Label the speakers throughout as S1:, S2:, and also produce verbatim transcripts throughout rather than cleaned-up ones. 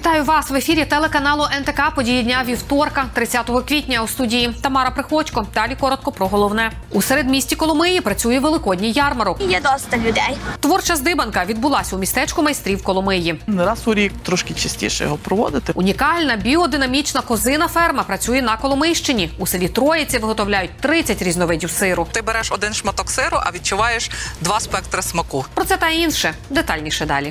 S1: Вітаю вас в ефірі телеканалу ен те ка. Події дня вівторка, тридцятого квітня. У студії Тамара Приходько. Далі коротко про головне. У середмісті Коломиї працює великодній ярмарок.
S2: Є доста людей.
S1: Творча здибанка відбулася у містечку майстрів Коломиї.
S3: Раз у рік, трошки частіше його проводити.
S1: Унікальна біодинамічна козина ферма працює на Коломийщині. У селі Троїці виготовляють тридцять різновидів сиру.
S4: Ти береш один шматок сиру, а відчуваєш два спектри смаку.
S1: Про це та інше. Детальніше далі.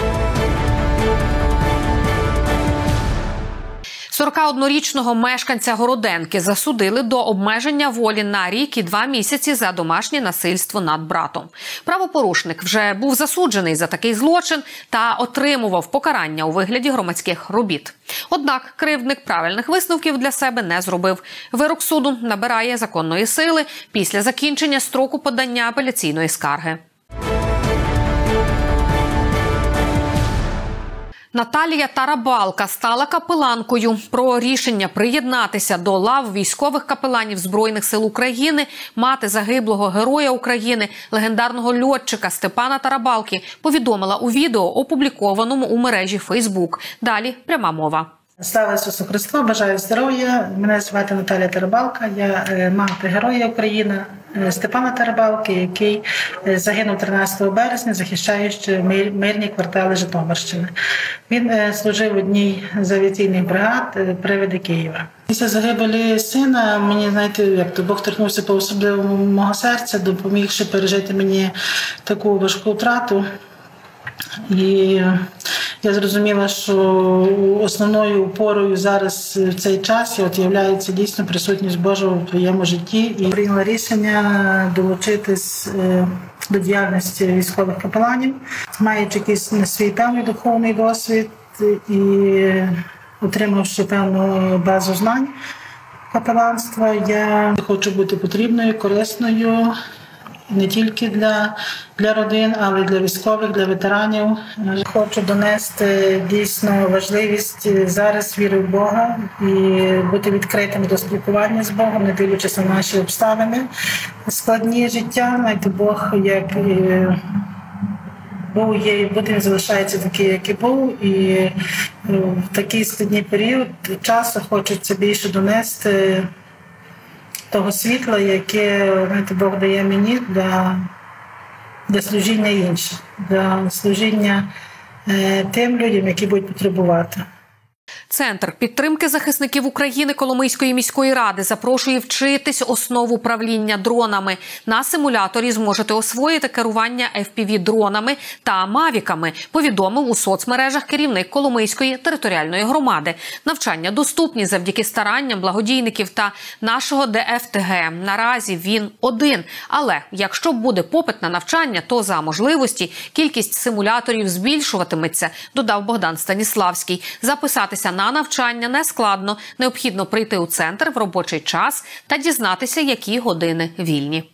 S1: сорокаоднорічного мешканця Городенки засудили до обмеження волі на рік і два місяці за домашнє насильство над братом. Правопорушник вже був засуджений за такий злочин та отримував покарання у вигляді громадських робіт. Однак кривдник правильних висновків для себе не зробив. Вирок суду набирає законної сили після закінчення строку подання апеляційної скарги. Наталія Тарабалка стала капеланкою. Про рішення приєднатися до лав військових капеланів Збройних сил України мати загиблого Героя України, легендарного льотчика Степана Тарабалки, повідомила у відео, опублікованому у мережі Фейсбук. Далі пряма мова.
S5: Слава Ісусу Христу, бажаю здоров'я. Мене звати Наталія Тарабалка, я мати Героя України Степана Тарабалки, який загинув тринадцятого березня, захищаючи мирні квартали Житомирщини. Він служив в одній з авіаційних бригад «Привиди Києва». Після загибелі сина мені, знаєте, як то Бог торкнувся по особливому мого серця, допомігши пережити мені таку важку втрату. І я зрозуміла, що основною опорою зараз в цей час є дійсно присутність Божа в твоєму житті. І прийняла рішення долучитись до діяльності військових капеланів, маючи якийсь свій певний духовний досвід і отримавши певну базу знань капеланства. Я хочу бути потрібною, корисною, не тільки для, для родин, але й для військових, для ветеранів. Хочу донести дійсно важливість зараз віри в Бога і бути відкритим до спілкування з Богом, не дивлячись на наші обставини. Складні життя, знаєте, Бог як був, є і буде, він залишається такий, як і був. І в такий складний період часу хочеться більше донести того світла, яке, знаєте, Бог дає мені для, для служіння іншим, для служіння е, тим людям, які будуть потребувати.
S1: Центр підтримки захисників України Коломийської міської ради запрошує вчитись основ управління дронами. На симуляторі зможете освоїти керування еф пі ві-дронами та мавіками, повідомив у соцмережах керівник Коломийської територіальної громади. Навчання доступні завдяки старанням благодійників та нашого де еф те ге. Наразі він один. Але якщо буде попит на навчання, то за можливості кількість симуляторів збільшуватиметься, додав Богдан Станіславський. Записатися на навчання не складно. Необхідно прийти у центр в робочий час та дізнатися, які години вільні.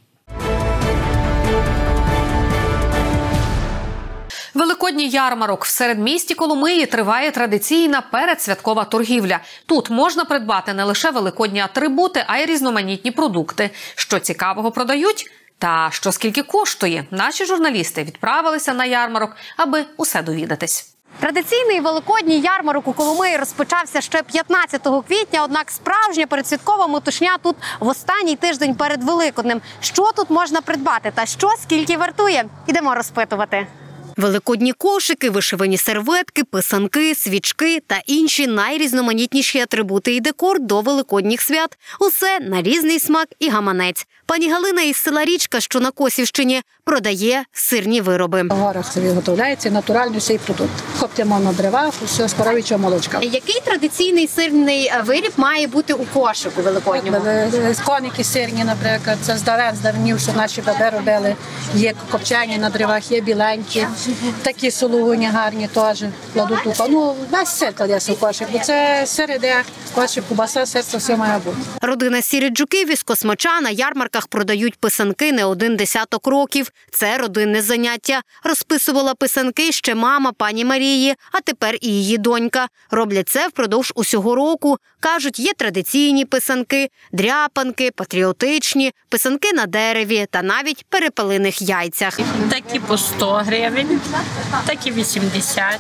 S1: Великодній ярмарок. В середмісті Коломиї триває традиційна передсвяткова торгівля. Тут можна придбати не лише великодні атрибути, а й різноманітні продукти. Що цікавого продають? Та що скільки коштує? Наші журналісти відправилися на ярмарок, аби усе довідатись.
S6: Традиційний великодній ярмарок у Коломиї розпочався ще п'ятнадцятого квітня, однак справжня передсвяткова метушня тут в останній тиждень перед Великоднем. Що тут можна придбати та що скільки вартує? Ідемо розпитувати. Великодні кошики, вишивані серветки, писанки, свічки та інші найрізноманітніші атрибути і декор до великодніх свят. Усе на різний смак і гаманець. Пані Галина із села Річка, що на Косівщині, продає сирні вироби.
S7: В горах це виготовляється натуральний цей продукт. Коптимо на древах, все з коров'ячого молочка.
S6: Який традиційний сирний виріб має бути у кошику великодньому?
S7: Коники сирні, наприклад, це з давен, з давнів, що наші баби робили. Є копчені на древах, є біленькі. Такі сулугуні гарні теж кладуть у кошик. Ну, весь сир кладеться в кошик, бо це сир іде, кошик, кубаса, сир, це все має бути.
S6: Родина Сіріджуків із Космача на ярмарках продають писанки не один десяток років. Це родинне заняття. Розписувала писанки ще мама пані Марії. Марії, а тепер і її донька. Роблять це впродовж усього року. Кажуть, є традиційні писанки, дряпанки, патріотичні, писанки на дереві та навіть перепелиних яйцях.
S2: Такі по сто гривень, такі вісімдесят,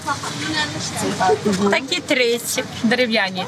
S2: такі тридцять, дерев'яні.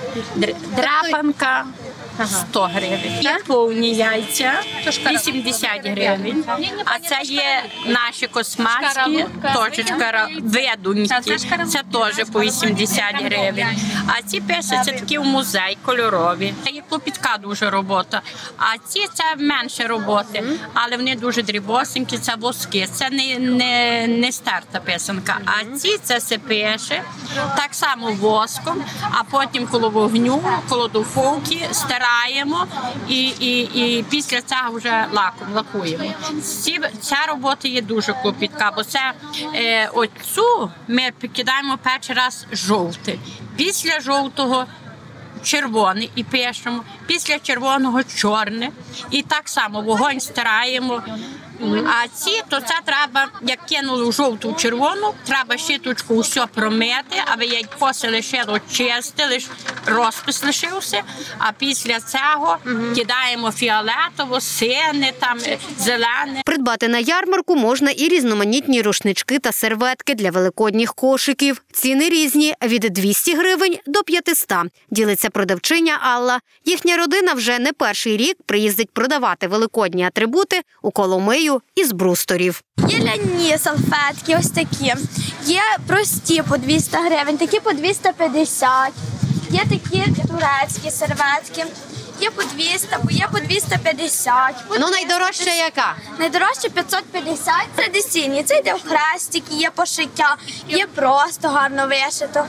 S2: Драпанка сто гривень. Є повні яйця, вісімдесят гривень. А це є наші космацькі, точечка, ведуньки, це теж по вісімдесят гривень. А ці писи, це такі в музей, кольорові. Це є клопітка дуже робота. А ці це менше роботи, але вони дуже дрібосенькі, це воски. Це не, не, не старта писанка. А ці це все пише, так само воском, а потім коло вогню, коло духовки стираємо і, і, і після цього вже лаком лакуємо. Ці, ця робота є дуже клопітка, бо це е, оцю ми кидаємо перший раз жовтий. Після жовтого червоний і пишемо, після червоного чорне. І так само вогонь стираємо. А ці, то це треба, як кинули жовту червону, треба щіточку все промити, аби яйко се лишило чисте, лиш розпис лишився, а після цього кидаємо фіолетово, сине, там, зелене.
S6: Придбати на ярмарку можна і різноманітні рушнички та серветки для великодніх кошиків. Ціни різні – від двісті гривень до п'ятисот. Ділиться продавчиня Алла. Їхня родина вже не перший рік приїздить продавати великодні атрибути у Коломию із брусторів.
S8: Є ляні салфетки, ось такі. Є прості по двісті гривень, такі по двісті п'ятдесят. Є такі турецькі серветки. Є по двісті, є по двісті п'ятдесят.
S6: Ну, найдорожча яка?
S8: Найдорожча п'ятсот п'ятдесят. Традиційні. Це йде в хрестики, є пошиття, є просто гарно вишито.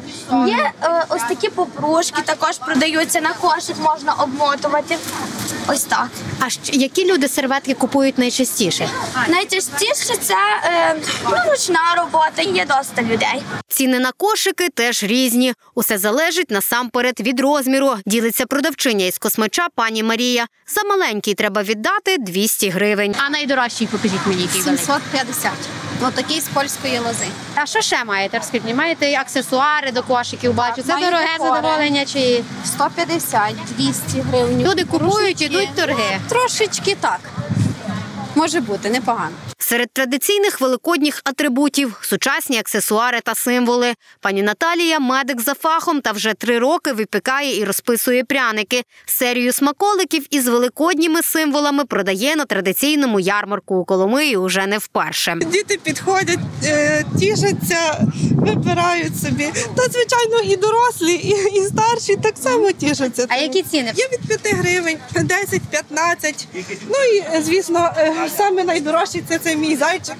S8: Є е, ось такі попружки, також продаються на кошик, можна обмотувати. Ось так.
S6: А які люди серветки купують найчастіше?
S8: Найчастіше це е, ну, ручна робота, є доста людей.
S6: Ціни на кошики теж різні. Усе залежить насамперед від розміру. Ділиться продавчиня із Космача пані Марія. За маленький треба віддати двісті гривень.
S9: А найдорожчий, покажіть мені, який великий?
S6: сімсот п'ятдесят.
S9: Ось такий з польської лози.
S6: А що ще маєте? Розкажіть, маєте аксесуари до кошиків, бачу. Це дороге задоволення чи?
S9: сто п'ятдесят, двісті гривень.
S6: Люди купують, ідуть торги.
S9: Трошечки так. Може бути, непогано.
S6: Серед традиційних великодніх атрибутів – сучасні аксесуари та символи. Пані Наталія – медик за фахом та вже три роки випікає і розписує пряники. Серію смаколиків із великодніми символами продає на традиційному ярмарку у Коломиї уже не вперше.
S10: Діти підходять, тішаться, вибирають собі. Та, звичайно, і дорослі, і, і старші так само тішаться.
S6: А які ціни?
S10: Є від п'яти гривень, десять, п'ятнадцять. Ну і, звісно, саме найдорожчий – це цей мій зайчик.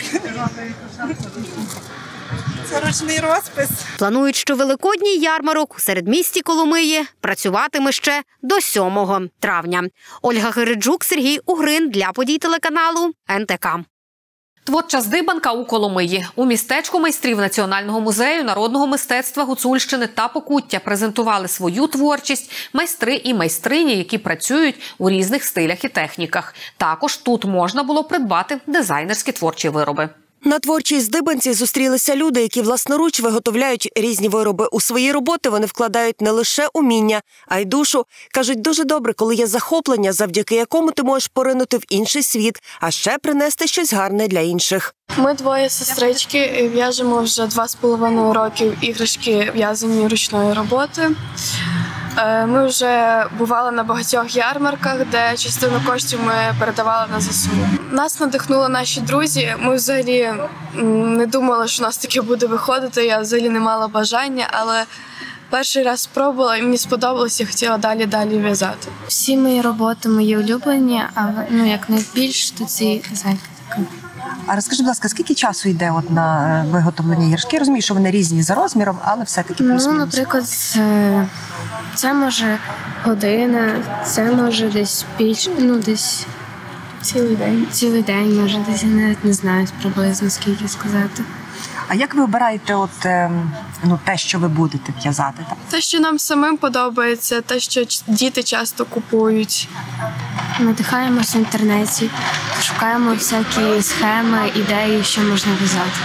S10: Це ручний розпис.
S6: Планують, що великодній ярмарок у середмісті Коломиї працюватиме ще до сьомого травня. Ольга Гереджук, Сергій Угрин для подій телеканалу ен те ка.
S1: Творча здибанка у Коломиї. У містечку майстрів Національного музею народного мистецтва Гуцульщини та Покуття презентували свою творчість майстри і майстрині, які працюють у різних стилях і техніках. Також тут можна було придбати дизайнерські творчі вироби.
S11: На творчій здибанці зустрілися люди, які власноруч виготовляють різні вироби. У свої роботи вони вкладають не лише уміння, а й душу. Кажуть, дуже добре, коли є захоплення, завдяки якому ти можеш поринути в інший світ, а ще принести щось гарне для інших.
S12: Ми двоє сестрички, в'яжемо вже два з половиною років іграшки в'язані ручної роботи. Ми вже бували на багатьох ярмарках, де частину коштів ми передавали на зе се у. Нас надихнули наші друзі. Ми взагалі не думали, що у нас таке буде виходити. Я взагалі не мала бажання, але перший раз спробувала і мені сподобалось, я хотіла далі-далі в'язати.
S13: Всі мої роботи мої улюблені, але ну, як найбільш, то ці зайки такі.
S14: А розкажи, будь ласка, скільки часу йде от на виготовлення іграшки? Я розумію, що вони різні за розміром, але все-таки плюс-мінус.
S13: Ну, наприклад, це може година, це може десь більше, ну, десь цілий день. Цілий день, може, десь, я навіть не знаю приблизно, скільки сказати.
S14: А як ви обираєте от, ну, те, що ви будете в'язати?
S12: Те, що нам самим подобається, те, що діти часто купують.
S13: Надихаємося в інтернеті, шукаємо всякі схеми, ідеї, що можна в'язати.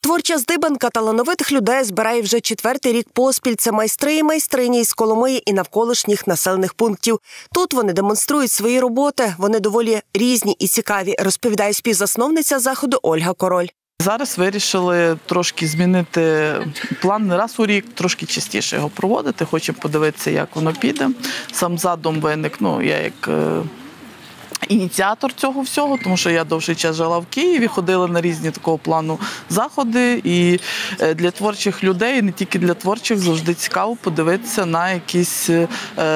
S11: Творча здибанка талановитих людей збирає вже четвертий рік поспіль. Це майстри і майстрині із Коломиї і навколишніх населених пунктів. Тут вони демонструють свої роботи. Вони доволі різні і цікаві, розповідає співзасновниця заходу Ольга Король.
S3: Зараз вирішили трошки змінити план, не раз у рік, трошки частіше його проводити. Хочемо подивитися, як воно піде. Сам задум виник, ну, я як ініціатор цього всього, тому що я довший час жила в Києві, ходила на різні такого плану заходи. І для творчих людей, не тільки для творчих, завжди цікаво подивитися на якусь е,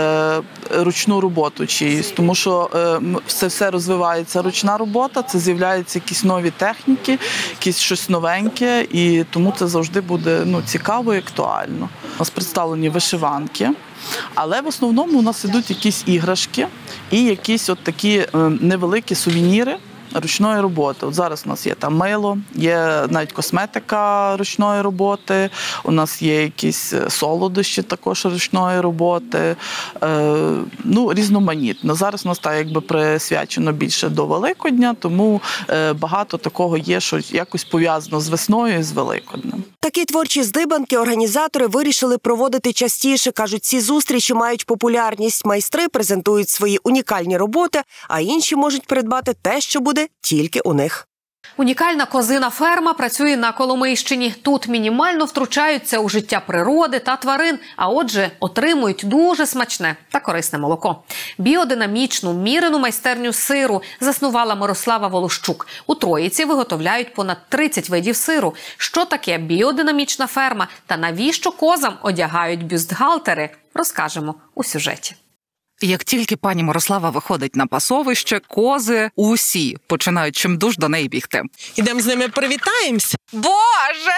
S3: ручну роботу чиїсь. Тому що е, це все розвивається ручна робота, це з'являються якісь нові техніки, якісь щось новеньке, і тому це завжди буде ну, цікаво і актуально. У нас представлені вишиванки. Але в основному у нас ідуть якісь іграшки і якісь от такі невеликі сувеніри ручної роботи. От зараз у нас є там мило, є навіть косметика ручної роботи, у нас є якісь солодощі також ручної роботи, е, ну, різноманітно. Зараз у нас так якби присвячено більше до Великодня, тому е, багато такого є, що якось пов'язано з весною і з Великоднем.
S11: Такі творчі здибанки організатори вирішили проводити частіше. Кажуть, ці зустрічі мають популярність. Майстри презентують свої унікальні роботи, а інші можуть придбати те, що буде тільки у них.
S1: Унікальна козина ферма працює на Коломийщині. Тут мінімально втручаються у життя природи та тварин, а отже, отримують дуже смачне та корисне молоко. Біодинамічну, мірену майстерню сиру заснувала Мирослава Волощук. У Троїці виготовляють понад тридцять видів сиру. Що таке біодинамічна ферма та навіщо козам одягають бюстгальтери, розкажемо у сюжеті.
S4: Як тільки пані Мирослава виходить на пасовище, кози усі починають чимдуж до неї бігти.
S15: Ідемо з ними привітаємося.
S4: Боже!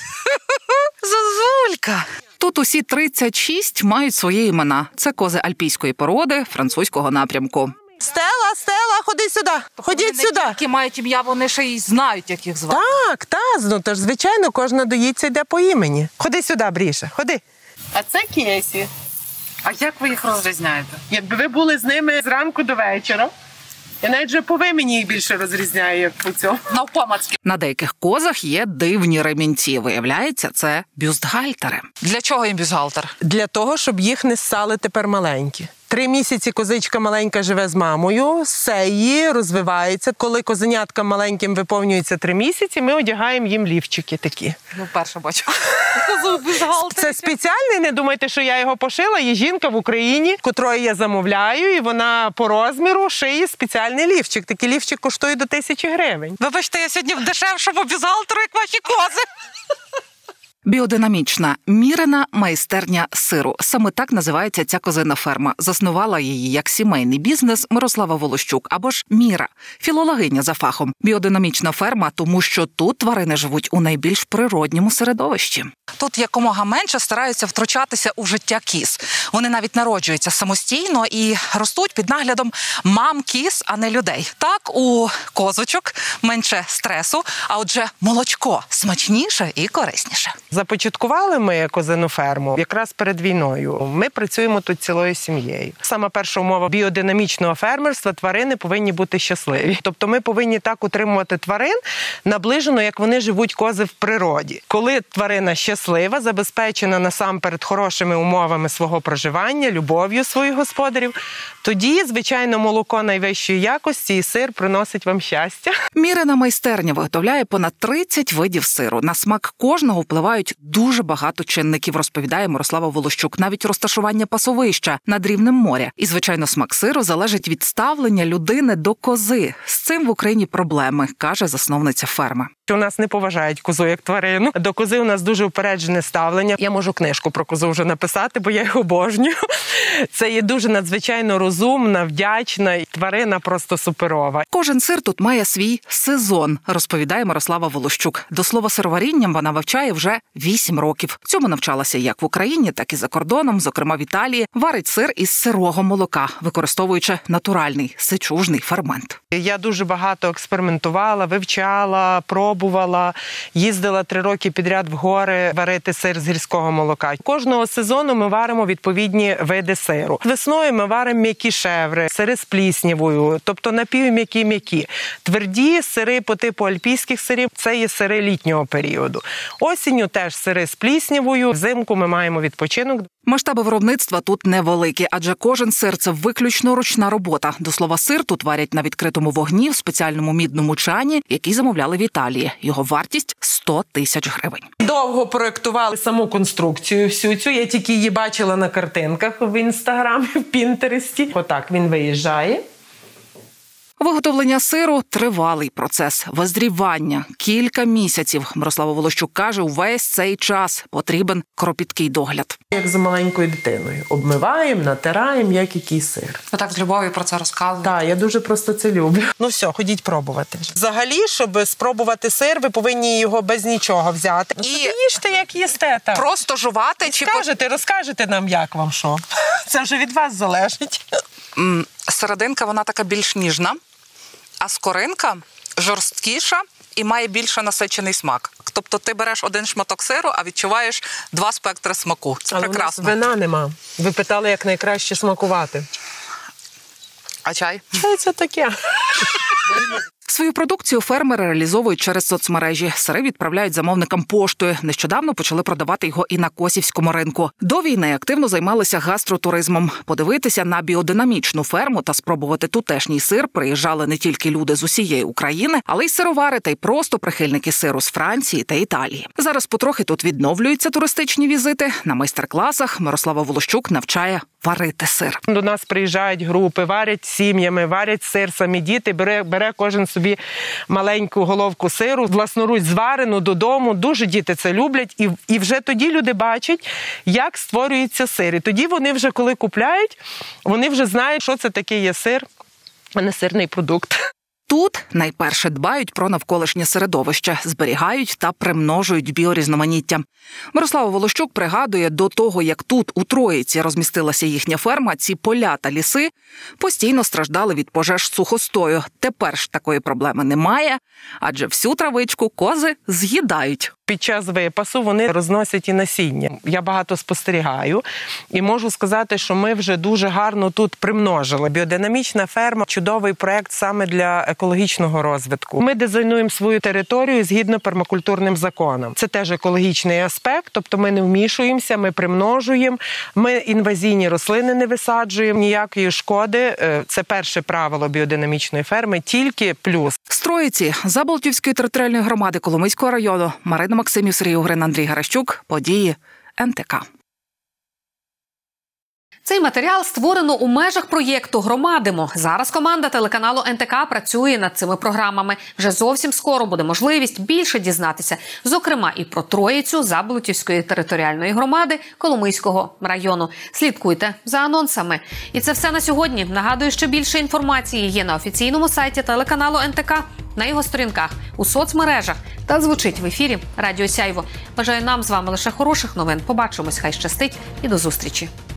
S4: Зозулька! Тут усі тридцять шість мають свої імена. Це кози альпійської породи, французького напрямку.
S15: Стела, Стела, ходи сюди, ходіть сюди.
S4: Вони тільки мають ім'я, вони ще й знають, як їх звати.
S15: Так, так, ну тож, звичайно, кожна доїться йде по імені. Ходи сюди, Бріша, ходи.
S10: А це Кесі.
S4: А як ви їх розрізняєте?
S10: Якби ви були з ними зранку до вечора, я навіть вже по імені їх більше розрізняю, як по цьому.
S4: Навпомацьки. На деяких козах є дивні ремінці. Виявляється, це бюстгальтери. Для чого їм бюстгальтер?
S15: Для того, щоб їх не ссали тепер маленькі. Три місяці козичка маленька живе з мамою, сеї, розвивається. Коли козеняткам маленьким виповнюється три місяці, ми одягаємо їм лівчики такі.
S4: Ну, перше бачу.
S15: Це спеціальний, не думайте, що я його пошила. Є жінка в Україні, котрої я замовляю, і вона по розміру шиє спеціальний лівчик. Такий лівчик коштує до тисячі гривень.
S4: Вибачте, я сьогодні в дешевшому бюстгальтеру, як ваші кози. Біодинамічна, мірена майстерня сиру. Саме так називається ця козина ферма. Заснувала її як сімейний бізнес Мирослава Волощук, або ж Міра, філологиня за фахом. Біодинамічна ферма, тому що тут тварини живуть у найбільш природньому середовищі. Тут якомога менше стараються втручатися у життя кіз. Вони навіть народжуються самостійно і ростуть під наглядом мам кіз, а не людей. Так, у козочок менше стресу, а отже молочко смачніше і корисніше.
S15: Започаткували ми козину ферму якраз перед війною. Ми працюємо тут цілою сім'єю. Сама перша умова біодинамічного фермерства – тварини повинні бути щасливі. Тобто ми повинні так утримувати тварин наближено, як вони живуть кози в природі. Коли тварина щаслива, забезпечена насамперед хорошими умовами свого проживання, любов'ю своїх господарів, тоді, звичайно, молоко найвищої якості і сир приносить вам щастя.
S4: Мірена майстерня виготовляє понад тридцять видів сиру. На смак кожного впливають дуже багато чинників, розповідає Мирослава Волощук. Навіть розташування пасовища над рівнем моря. І, звичайно, смак сиру залежить від ставлення людини до кози. З цим в Україні проблеми, каже засновниця ферми.
S15: У нас не поважають козу як тварину. До кози у нас дуже упереджене ставлення. Я можу книжку про козу вже написати, бо я їх обожнюю. Це є дуже надзвичайно розумна, вдячна тварина, просто суперова.
S4: Кожен сир тут має свій сезон, розповідає Мирослава Волощук. До слова, сироварінням вона вивчає вже вісім років. Цьому навчалася як в Україні, так і за кордоном, зокрема в Італії. Варить сир із сирого молока, використовуючи натуральний сичужний фермент.
S15: Я дуже багато експериментувала, вивчала, пробувала, їздила три роки підряд в гори варити сир з гірського молока. Кожного сезону ми варимо відповідні види сиру. Весною ми варимо м'які шеври, сири з пліснявою, тобто напівм'які-м'які. Тверді сири по типу альпійських сирів – це є сири літнього періоду. Осінню теж сири з пліснявою, взимку ми маємо відпочинок.
S4: Масштаби виробництва тут невеликі, адже кожен сир – це виключно ручна робота. До слова, сир тут варять на відкритому вогні в спеціальному мідному чані, який замовляли в Італії. Його вартість – сто тисяч гривень.
S15: Довго проєктували саму конструкцію всю цю. Я тільки її бачила на картинках в Інстаграмі, в Пінтересті. Отак він виїжджає.
S4: Виготовлення сиру – тривалий процес. Визрівання – кілька місяців. Мирослава Волощук каже, увесь цей час потрібен кропіткий догляд.
S15: Як за маленькою дитиною. Обмиваємо, натираємо, як який сир.
S4: Ви так з любов'ю про це розказуєте?
S15: Так, я дуже просто це люблю. Ну все, ходіть пробувати. Взагалі, щоб спробувати сир, ви повинні його без нічого взяти. І їжте, як їсте. Так.
S4: Просто жувати? Чи
S15: скажете, розкажете нам, як вам що. Це вже від вас залежить.
S4: Серединка, вона така більш ніжна, а скоринка жорсткіша і має більше насичений смак. Тобто ти береш один шматок сиру, а відчуваєш два спектри смаку. Це
S15: але
S4: прекрасно.
S15: Але у нас вина нема. Ви питали, як найкраще смакувати.
S4: А чай?
S15: Чай це таке.
S4: Свою продукцію фермери реалізовують через соцмережі. Сири відправляють замовникам поштою. Нещодавно почали продавати його і на Косівському ринку. До війни активно займалися гастротуризмом. Подивитися на біодинамічну ферму та спробувати тутешній сир приїжджали не тільки люди з усієї України, але й сировари та й просто прихильники сиру з Франції та Італії. Зараз потрохи тут відновлюються туристичні візити. На майстер-класах Мирослава Волощук навчає варити сир.
S15: До нас приїжджають групи, варять сім'ями, варять сир, самі діти, бере, бере кожен собі маленьку головку сиру, власноруч зварену додому. Дуже діти це люблять. І, і вже тоді люди бачать, як створюється сир. І тоді вони вже, коли купляють, вони вже знають, що це таке є сир, а не сирний продукт.
S4: Тут найперше дбають про навколишнє середовище, зберігають та примножують біорізноманіття. Мирослава Волощук пригадує, до того, як тут у Троїці розмістилася їхня ферма, ці поля та ліси постійно страждали від пожеж сухостою. Тепер ж такої проблеми немає, адже всю травичку кози з'їдають.
S15: Під час випасу вони розносять і насіння. Я багато спостерігаю і можу сказати, що ми вже дуже гарно тут примножили. Біодинамічна ферма – чудовий проєкт саме для екологічного розвитку. Ми дизайнуємо свою територію згідно пермакультурним законам. Це теж екологічний аспект, тобто ми не вмішуємося, ми примножуємо, ми інвазійні рослини не висаджуємо, ніякої шкоди. Це перше правило біодинамічної ферми, тільки плюс.
S4: З Троїці, Заболотівської територіальної громади Коломийського району, Марина Максимів, Сергій Угрин, Андрій Гаращук. Події ен те ка.
S1: Цей матеріал створено у межах проєкту «Громадимо». Зараз команда телеканалу ен те ка працює над цими програмами. Вже зовсім скоро буде можливість більше дізнатися, зокрема і про Троїцю Заболотівської територіальної громади Коломийського району. Слідкуйте за анонсами. І це все на сьогодні. Нагадую, що більше інформації є на офіційному сайті телеканалу ен те ка, на його сторінках, у соцмережах та звучить в ефірі Радіо Сяйво. Бажаю нам з вами лише хороших новин. Побачимось, хай щастить і до зустрічі.